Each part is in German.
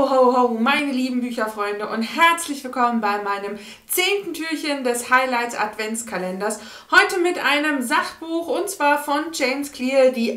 Ho, ho, ho, meine lieben Bücherfreunde und herzlich willkommen bei meinem 10. Türchen des Highlights Adventskalenders. Heute mit einem Sachbuch und zwar von James Clear, die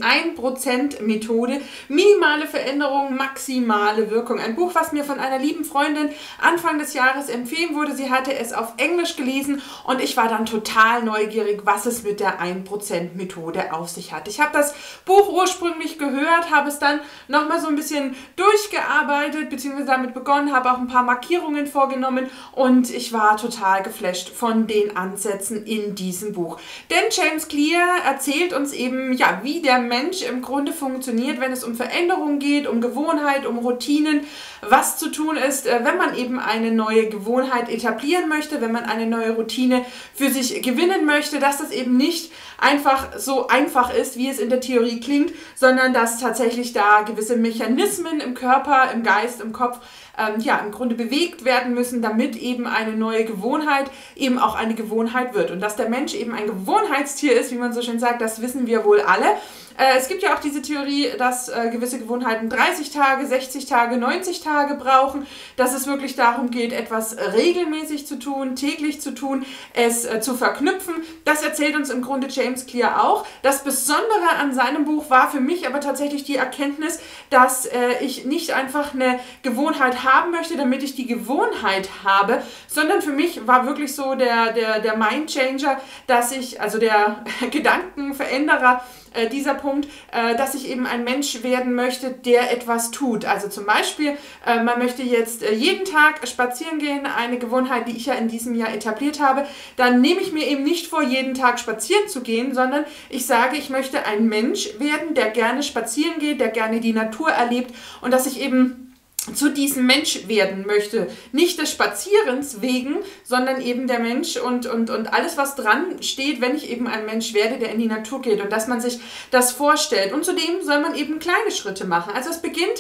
1% Methode, minimale Veränderung, maximale Wirkung. Ein Buch, was mir von einer lieben Freundin Anfang des Jahres empfohlen wurde. Sie hatte es auf Englisch gelesen und ich war dann total neugierig, was es mit der 1% Methode auf sich hat. Ich habe das Buch ursprünglich gehört, habe es dann nochmal so ein bisschen durchgearbeitet, beziehungsweise damit begonnen, habe auch ein paar Markierungen vorgenommen und ich war total geflasht von den Ansätzen in diesem Buch. Denn James Clear erzählt uns eben, ja, wie der Mensch im Grunde funktioniert, wenn es um Veränderungen geht, um Gewohnheit, um Routinen, was zu tun ist, wenn man eben eine neue Gewohnheit etablieren möchte, wenn man eine neue Routine für sich gewinnen möchte, dass das eben nicht einfach so einfach ist, wie es in der Theorie klingt, sondern dass tatsächlich da gewisse Mechanismen im Körper, im Geist, im Kopf ja, im Grunde bewegt werden müssen, damit eben eine neue Gewohnheit eben auch eine Gewohnheit wird. Und dass der Mensch eben ein Gewohnheitstier ist, wie man so schön sagt, das wissen wir wohl alle. Es gibt ja auch diese Theorie, dass gewisse Gewohnheiten 30 Tage, 60 Tage, 90 Tage brauchen, dass es wirklich darum geht, etwas regelmäßig zu tun, täglich zu tun, es zu verknüpfen. Das erzählt uns im Grunde James Clear auch. Das Besondere an seinem Buch war für mich aber tatsächlich die Erkenntnis, dass ich nicht einfach eine Gewohnheit haben möchte, damit ich die Gewohnheit habe, sondern für mich war wirklich so der Mindchanger, dass ich, also der Gedankenveränderer, dieser Punkt, dass ich eben ein Mensch werden möchte, der etwas tut. Also zum Beispiel, man möchte jetzt jeden Tag spazieren gehen, eine Gewohnheit, die ich ja in diesem Jahr etabliert habe, dann nehme ich mir eben nicht vor, jeden Tag spazieren zu gehen, sondern ich sage, ich möchte ein Mensch werden, der gerne spazieren geht, der gerne die Natur erlebt und dass ich eben zu diesem Mensch werden möchte. Nicht des Spazierens wegen, sondern eben der Mensch und alles, was dran steht, wenn ich eben ein Mensch werde, der in die Natur geht und dass man sich das vorstellt. Und zudem soll man eben kleine Schritte machen. Also es beginnt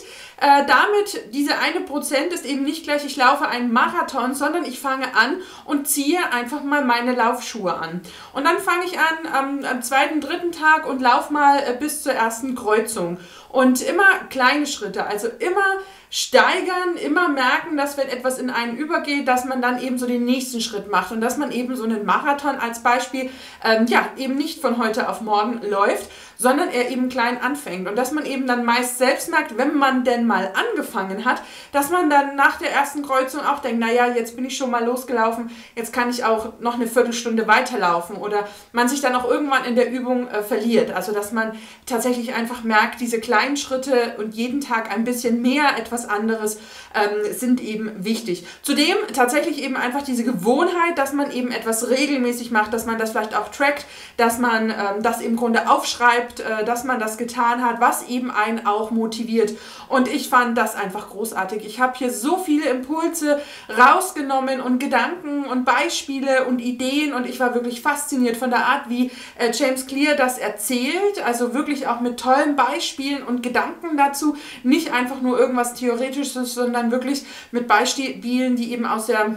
damit, diese 1% ist eben nicht gleich, ich laufe einen Marathon, sondern ich fange an und ziehe einfach mal meine Laufschuhe an. Und dann fange ich an am zweiten, dritten Tag und laufe mal bis zur ersten Kreuzung. Und immer kleine Schritte, also immer steigern, immer merken, dass wenn etwas in einen übergeht, dass man dann eben so den nächsten Schritt macht und dass man eben so einen Marathon als Beispiel ja, eben nicht von heute auf morgen läuft, sondern er eben klein anfängt und dass man eben dann meist selbst merkt, wenn man denn mal angefangen hat, dass man dann nach der ersten Kreuzung auch denkt, naja, jetzt bin ich schon mal losgelaufen, jetzt kann ich auch noch eine Viertelstunde weiterlaufen oder man sich dann auch irgendwann in der Übung verliert, also dass man tatsächlich einfach merkt, diese kleinen Schritte und jeden Tag ein bisschen mehr, etwas anderes sind eben wichtig. Zudem tatsächlich eben einfach diese Gewohnheit, dass man eben etwas regelmäßig macht, dass man das vielleicht auch trackt, dass man das im Grunde aufschreibt, dass man das getan hat, was eben einen auch motiviert. Und ich fand das einfach großartig. Ich habe hier so viele Impulse rausgenommen und Gedanken und Beispiele und Ideen und ich war wirklich fasziniert von der Art, wie James Clear das erzählt, also wirklich auch mit tollen Beispielen und Gedanken dazu, nicht einfach nur irgendwas Theoretisches, sondern wirklich mit Beispielen, die eben aus der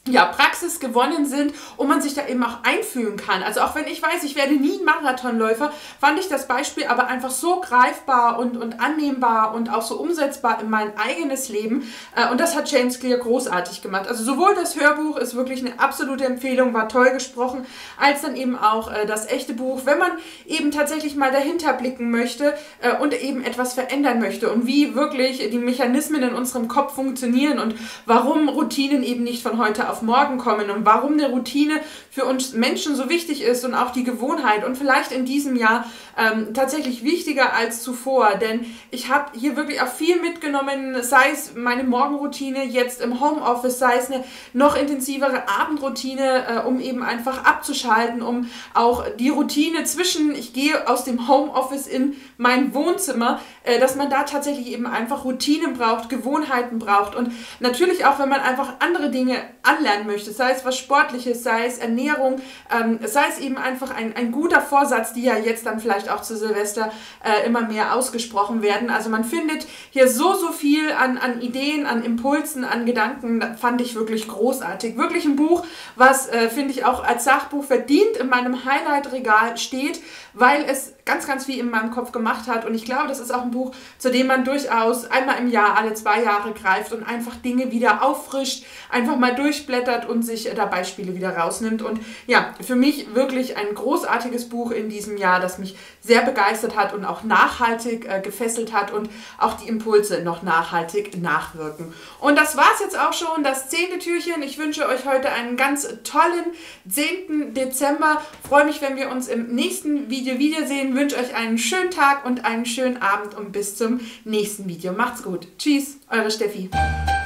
Praxis gewonnen sind und man sich da eben auch einfühlen kann. Also auch wenn ich weiß, ich werde nie ein Marathonläufer, fand ich das Beispiel aber einfach so greifbar und annehmbar und auch so umsetzbar in mein eigenes Leben. Und das hat James Clear großartig gemacht. Also sowohl das Hörbuch ist wirklich eine absolute Empfehlung, war toll gesprochen, als dann eben auch das echte Buch, wenn man eben tatsächlich mal dahinter blicken möchte und eben etwas verändern möchte und wie wirklich die Mechanismen in unserem Kopf funktionieren und warum Routinen eben nicht von heute auf morgen kommen und warum eine Routine für uns Menschen so wichtig ist und auch die Gewohnheit und vielleicht in diesem Jahr tatsächlich wichtiger als zuvor, denn ich habe hier wirklich auch viel mitgenommen, sei es meine Morgenroutine jetzt im Homeoffice, sei es eine noch intensivere Abendroutine, um eben einfach abzuschalten, um auch die Routine zwischen, ich gehe aus dem Homeoffice in mein Wohnzimmer, dass man da tatsächlich eben einfach Routinen braucht, Gewohnheiten braucht und natürlich auch, wenn man einfach andere Dinge anlernen möchte, sei es was Sportliches, sei es Ernährung, sei es eben einfach ein guter Vorsatz, die ja jetzt dann vielleicht auch zu Silvester immer mehr ausgesprochen werden. Also man findet hier so viel an Ideen, an Impulsen, an Gedanken, das fand ich wirklich großartig. Wirklich ein Buch, was, finde ich, auch als Sachbuch verdient in meinem Highlight-Regal steht, weil es ganz, ganz viel in meinem Kopf gemacht hat. Und ich glaube, das ist auch ein Buch, zu dem man durchaus einmal im Jahr, alle 2 Jahre greift und einfach Dinge wieder auffrischt, einfach mal durchblättert und sich da Beispiele wieder rausnimmt. Und ja, für mich wirklich ein großartiges Buch in diesem Jahr, das mich sehr begeistert hat und auch nachhaltig gefesselt hat und auch die Impulse noch nachhaltig nachwirken. Und das war es jetzt auch schon, das 10. Türchen. Ich wünsche euch heute einen ganz tollen 10. Dezember. Freue mich, wenn wir uns im nächsten Video wiedersehen. Wünsche euch einen schönen Tag und einen schönen Abend und bis zum nächsten Video. Macht's gut. Tschüss, eure Steffi.